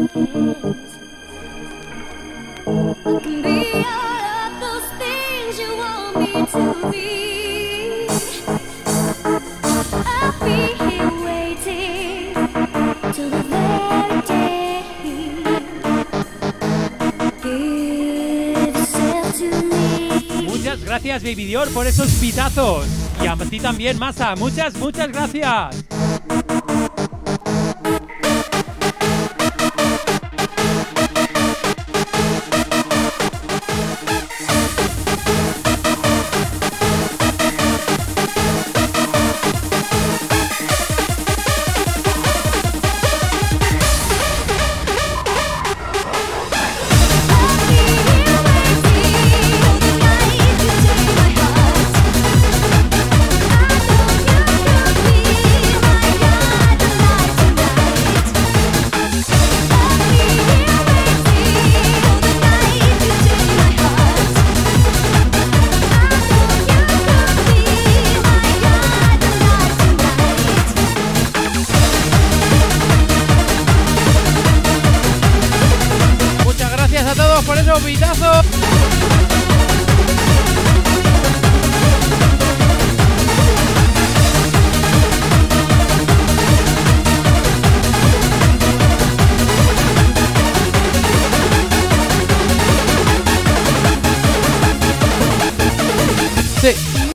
Muchas gracias, Baby Dior, por esos pitazos. Y a ti también, Masa. Muchas gracias. Por esos pitazos.